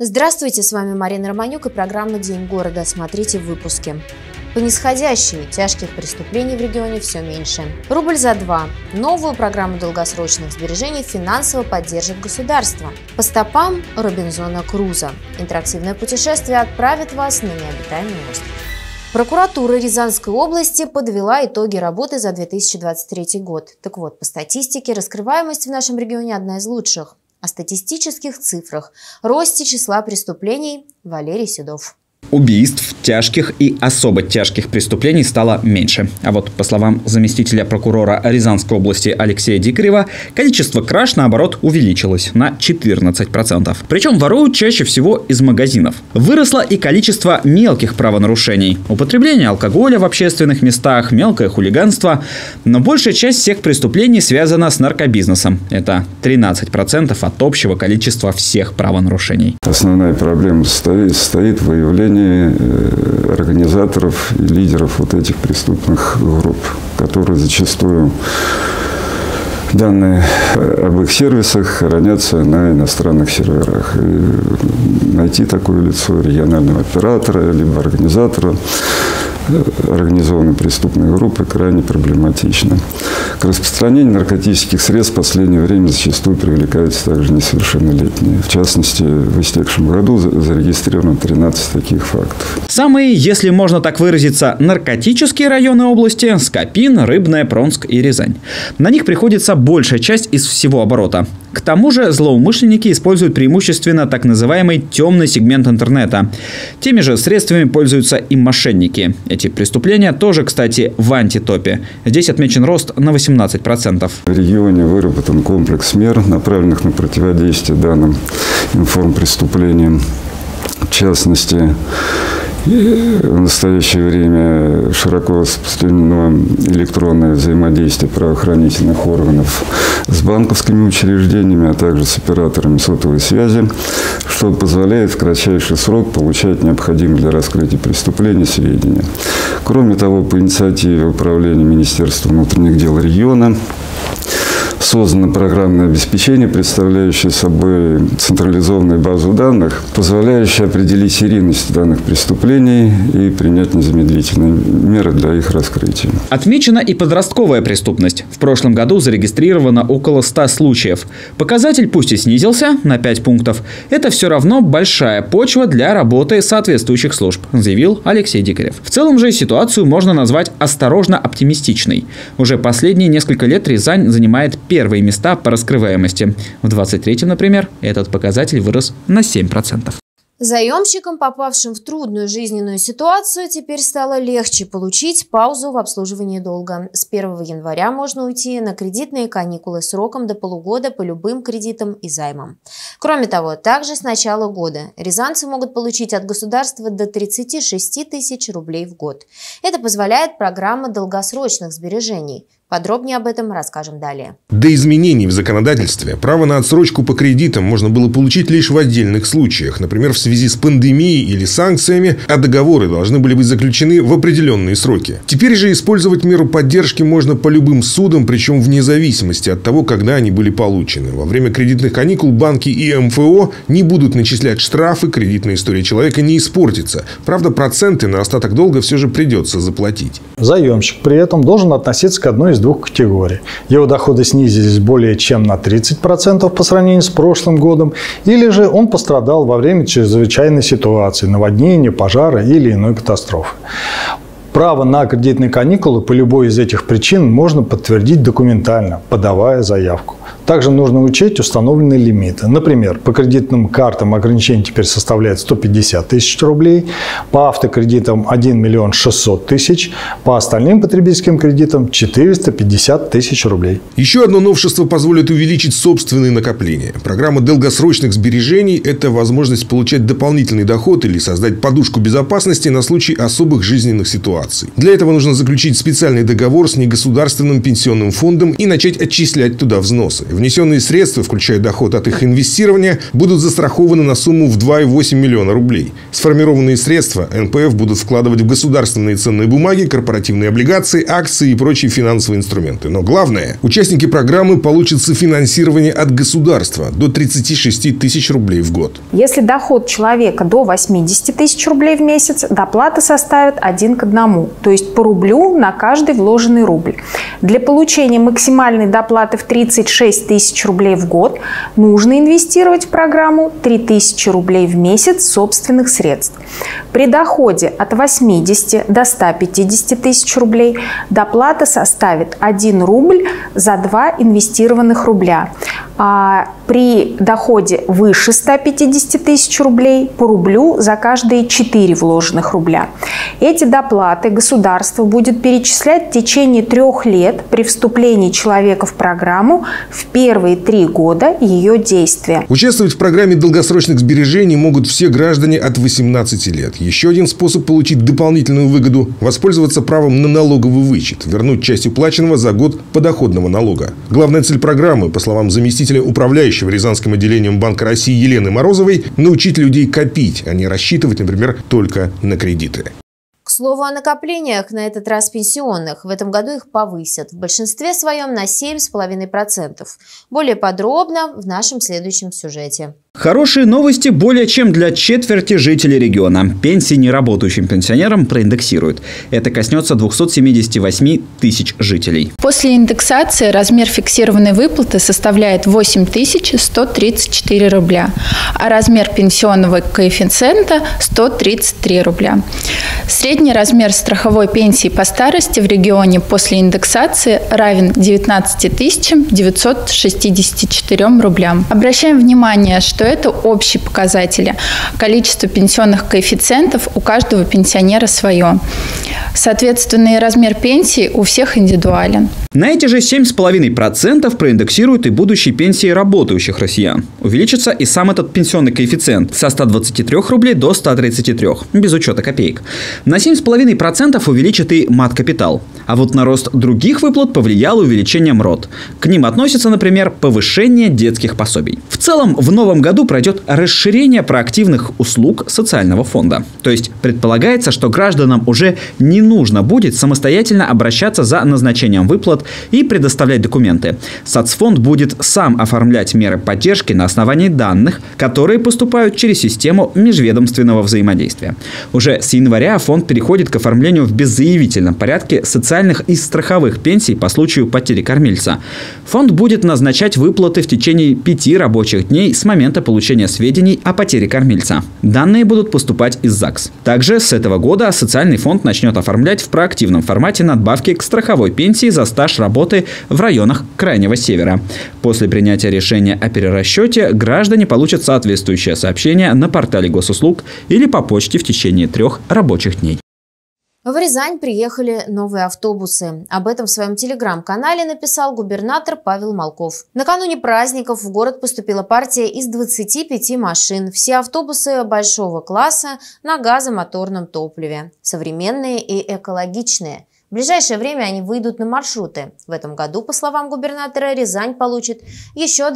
Здравствуйте, с вами Марина Романюк и программа «День города». Смотрите в выпуске. По нисходящей тяжких преступлений в регионе все меньше. Рубль за 2. Новую программу долгосрочных сбережений финансово поддержит государство. По стопам Робинзона Круза. Интерактивное путешествие отправит вас на необитаемый остров. Прокуратура Рязанской области подвела итоги работы за 2023 год. Так вот, по статистике, раскрываемость в нашем регионе одна из лучших. О статистических цифрах, росте числа преступлений Валерий Седов. Убийств, тяжких и особо тяжких преступлений стало меньше. А вот, по словам заместителя прокурора Рязанской области Алексея Дикарева, количество краж, наоборот, увеличилось на 14%. Причем воруют чаще всего из магазинов. Выросло и количество мелких правонарушений. Употребление алкоголя в общественных местах, мелкое хулиганство. Но большая часть всех преступлений связана с наркобизнесом. Это 13% от общего количества всех правонарушений. Основная проблема состоит в выявлении организаторов и лидеров вот этих преступных групп, которые зачастую данные об их сервисах хранятся на иностранных серверах. И найти такое лицо регионального оператора либо организатора организованной преступной группы крайне проблематично. К распространению наркотических средств в последнее время зачастую привлекаются также несовершеннолетние. В частности, в истекшем году зарегистрировано 13 таких фактов. Самые, если можно так выразиться, наркотические районы области – Скопин, Рыбная, Пронск и Рязань. На них приходится большая часть из всего оборота. К тому же злоумышленники используют преимущественно так называемый темный сегмент интернета. Теми же средствами пользуются и мошенники. Эти преступления тоже, кстати, в антитопе. Здесь отмечен рост на 18%. В регионе выработан комплекс мер, направленных на противодействие данным информпреступлениям. В частности, в настоящее время широко распространено электронное взаимодействие правоохранительных органов с банковскими учреждениями, а также с операторами сотовой связи, что позволяет в кратчайший срок получать необходимые для раскрытия преступлений сведения. Кроме того, по инициативе Управления Министерства внутренних дел региона создано программное обеспечение, представляющее собой централизованную базу данных, позволяющее определить серийность данных преступлений и принять незамедлительные меры для их раскрытия. Отмечена и подростковая преступность. В прошлом году зарегистрировано около 100 случаев. Показатель пусть и снизился на 5 пунктов. Это все равно большая почва для работы соответствующих служб, заявил Алексей Дикарев. В целом же ситуацию можно назвать осторожно оптимистичной. Уже последние несколько лет Рязань занимает первые места по раскрываемости. В 2023-м, например, этот показатель вырос на 7%. Заемщикам, попавшим в трудную жизненную ситуацию, теперь стало легче получить паузу в обслуживании долга. С 1 января можно уйти на кредитные каникулы сроком до полугода по любым кредитам и займам. Кроме того, также с начала года рязанцы могут получить от государства до 36 тысяч рублей в год. Это позволяет программа долгосрочных сбережений. Подробнее об этом расскажем далее. До изменений в законодательстве право на отсрочку по кредитам можно было получить лишь в отдельных случаях, например, в связи с пандемией или санкциями, а договоры должны были быть заключены в определенные сроки. Теперь же использовать меру поддержки можно по любым судам, причем вне зависимости от того, когда они были получены. Во время кредитных каникул банки и МФО не будут начислять штрафы, кредитная история человека не испортится. Правда, проценты на остаток долга все же придется заплатить. Заемщик при этом должен относиться к одной из двух категорий. Его доходы снизились более чем на 30% по сравнению с прошлым годом, или же он пострадал во время чрезвычайной ситуации, наводнения, пожара или иной катастрофы. Право на кредитные каникулы по любой из этих причин можно подтвердить документально, подавая заявку. Также нужно учесть установленные лимиты. Например, по кредитным картам ограничение теперь составляет 150 тысяч рублей, по автокредитам 1 миллион 600 тысяч, по остальным потребительским кредитам 450 тысяч рублей. Еще одно новшество позволит увеличить собственные накопления. Программа долгосрочных сбережений – это возможность получать дополнительный доход или создать подушку безопасности на случай особых жизненных ситуаций. ситуаций. Для этого нужно заключить специальный договор с негосударственным пенсионным фондом и начать отчислять туда взносы. Внесенные средства, включая доход от их инвестирования, будут застрахованы на сумму в 2,8 миллиона рублей. Сформированные средства НПФ будут вкладывать в государственные ценные бумаги, корпоративные облигации, акции и прочие финансовые инструменты. Но главное, участники программы получат софинансирование от государства до 36 тысяч рублей в год. Если доход человека до 80 тысяч рублей в месяц, доплата составит 1 к 1, то есть по рублю на каждый вложенный рубль. Для получения максимальной доплаты в 36 тысяч рублей в год нужно инвестировать в программу 3 тысячи рублей в месяц собственных средств. При доходе от 80 до 150 тысяч рублей доплата составит 1 рубль за 2 инвестированных рубля. А при доходе выше 150 тысяч рублей по рублю за каждые 4 вложенных рубля. Эти доплаты государство будет перечислять в течение 3 лет при вступлении человека в программу в первые 3 года ее действия. Участвовать в программе долгосрочных сбережений могут все граждане от 18 лет. Еще один способ получить дополнительную выгоду – воспользоваться правом на налоговый вычет, вернуть часть уплаченного за год подоходного налога. Главная цель программы, по словам заместителя управляющего Рязанским отделением Банка России Елены Морозовой, научить людей копить, а не рассчитывать, например, только на кредиты. К слову о накоплениях, на этот раз пенсионных. В этом году их повысят. В большинстве своем на 7,5%. Более подробно в нашем следующем сюжете. Хорошие новости более чем для четверти жителей региона. Пенсии неработающим пенсионерам проиндексируют. Это коснется 278 тысяч жителей. После индексации размер фиксированной выплаты составляет 8134 рубля, а размер пенсионного коэффициента – 133 рубля. Средний размер страховой пенсии по старости в регионе после индексации равен 19 964 рублям. Обращаем внимание, что это общие показатели. Количество пенсионных коэффициентов у каждого пенсионера свое. Соответственно, и размер пенсии у всех индивидуален. На эти же 7,5% проиндексируют и будущие пенсии работающих россиян. Увеличится и сам этот пенсионный коэффициент со 123 рублей до 133, без учета копеек. На 7,5% увеличит и мат-капитал. А вот на рост других выплат повлияло увеличение МРОТ. К ним относятся, например, повышение детских пособий. В целом, в новом году пройдет расширение проактивных услуг социального фонда. То есть предполагается, что гражданам уже не нужно будет самостоятельно обращаться за назначением выплат и предоставлять документы. Соцфонд будет сам оформлять меры поддержки на основании данных, которые поступают через систему межведомственного взаимодействия. Уже с января фонд переходит к оформлению в беззаявительном порядке социальных и страховых пенсий по случаю потери кормильца. Фонд будет назначать выплаты в течение 5 рабочих дней с момента получения сведений о потере кормильца. Данные будут поступать из ЗАГС. Также с этого года социальный фонд начнет оформлять в проактивном формате надбавки к страховой пенсии за стаж работы в районах Крайнего Севера. После принятия решения о перерасчете граждане получат соответствующее сообщение на портале госуслуг или по почте в течение 3 рабочих дней. В Рязань приехали новые автобусы. Об этом в своем телеграм-канале написал губернатор Павел Малков. Накануне праздников в город поступила партия из 25 машин. Все автобусы большого класса на газомоторном топливе. Современные и экологичные. В ближайшее время они выйдут на маршруты. В этом году, по словам губернатора, Рязань получит еще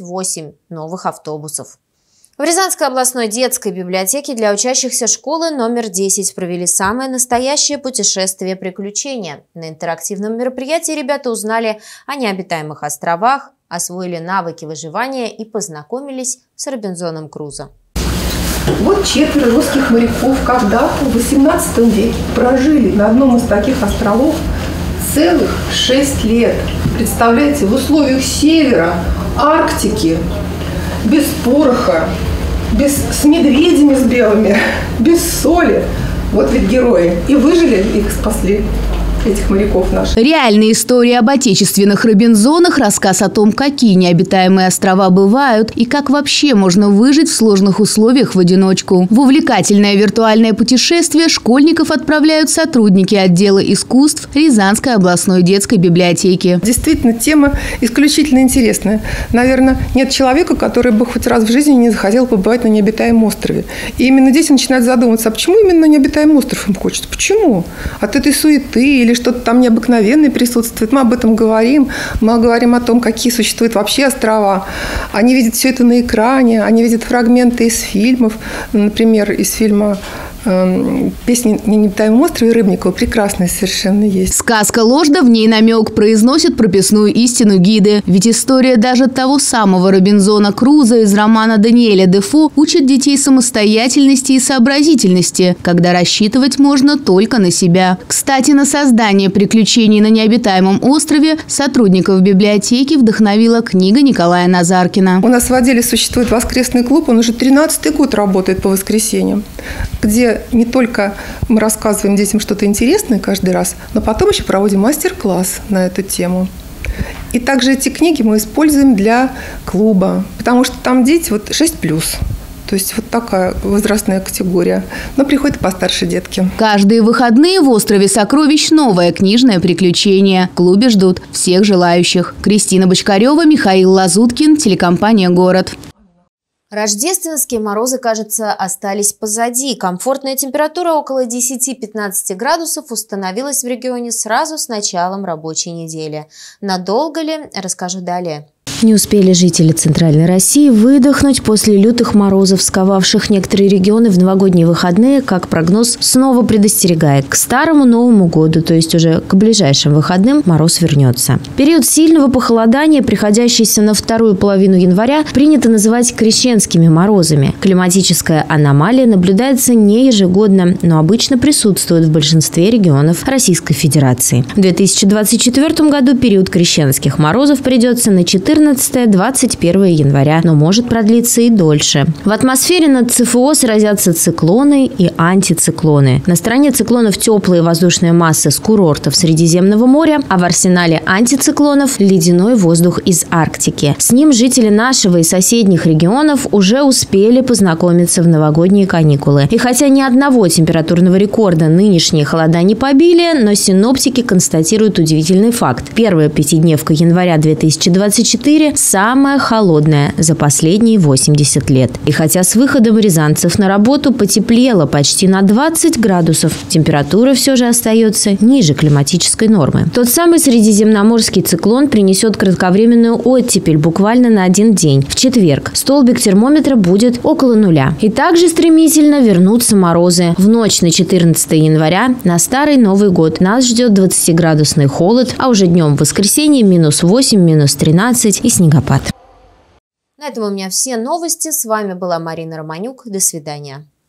28 новых автобусов. В Рязанской областной детской библиотеке для учащихся школы номер 10 провели самое настоящее путешествие приключения. На интерактивном мероприятии ребята узнали о необитаемых островах, освоили навыки выживания и познакомились с Робинзоном Крузо. Вот 4 русских моряков когда-то в XVIII веке прожили на одном из таких островов целых 6 лет. Представляете, в условиях севера, Арктики, без пороха, с медведями с белыми, без соли. Вот ведь герои. И выжили, их спасли. этих моряков наших. Реальная история об отечественных Робинзонах, рассказ о том, какие необитаемые острова бывают и как вообще можно выжить в сложных условиях в одиночку. В увлекательное виртуальное путешествие школьников отправляют сотрудники отдела искусств Рязанской областной детской библиотеки. Действительно, тема исключительно интересная. Наверное, нет человека, который бы хоть раз в жизни не захотел побывать на необитаемом острове. И именно здесь он начинает задумываться, а почему именно на необитаемый остров им хочется? Почему? От этой суеты или что-то там необыкновенное присутствует. Мы об этом говорим. Мы говорим о том, какие существуют вообще острова. Они видят все это на экране, они видят фрагменты из фильмов. Например, из фильма «Песни на необитаемом острове» Рыбникова прекрасная совершенно есть. Сказка ложна, в ней намек, произносит прописную истину гиды. Ведь история даже того самого Робинзона Крузо из романа Даниэля Дефо учит детей самостоятельности и сообразительности, когда рассчитывать можно только на себя. Кстати, на создание приключений на необитаемом острове сотрудников библиотеки вдохновила книга Николая Назаркина. У нас в отделе существует воскресный клуб, он уже 13-й год работает по воскресеньям, где не только мы рассказываем детям что-то интересное каждый раз, но потом еще проводим мастер-класс на эту тему. И также эти книги мы используем для клуба, потому что там дети 6+. То есть вот такая возрастная категория. Но приходят и постарше детки. Каждые выходные в острове Сокровищ новое книжное приключение. В клубе ждут всех желающих. Кристина Бочкарева, Михаил Лазуткин, телекомпания «Город». Рождественские морозы, кажется, остались позади. Комфортная температура около 10-15 градусов установилась в регионе сразу с началом рабочей недели. Надолго ли, расскажу далее. Не успели жители Центральной России выдохнуть после лютых морозов, сковавших некоторые регионы в новогодние выходные, как прогноз снова предостерегает. К старому Новому году, то есть уже к ближайшим выходным, мороз вернется. Период сильного похолодания, приходящийся на вторую половину января, принято называть крещенскими морозами. Климатическая аномалия наблюдается не ежегодно, но обычно присутствует в большинстве регионов Российской Федерации. В 2024 году период крещенских морозов придется на 14-21 января, но может продлиться и дольше. В атмосфере над ЦФО сразятся циклоны и антициклоны. На стороне циклонов теплые воздушные массы с курортов Средиземного моря, а в арсенале антициклонов – ледяной воздух из Арктики. С ним жители нашего и соседних регионов уже успели познакомиться в новогодние каникулы. И хотя ни одного температурного рекорда нынешние холода не побили, но синоптики констатируют удивительный факт. Первая пятидневка января 2024 самая холодная за последние 80 лет. И хотя с выходом рязанцев на работу потеплело почти на 20 градусов, температура все же остается ниже климатической нормы. Тот самый средиземноморский циклон принесет кратковременную оттепель буквально на один день. В четверг столбик термометра будет около нуля. И также стремительно вернутся морозы. В ночь на 14 января на Старый Новый год нас ждет 20-градусный холод, а уже днем в воскресенье -8, -13 и снегопад. На этом у меня все новости. С вами была Марина Романюк. До свидания.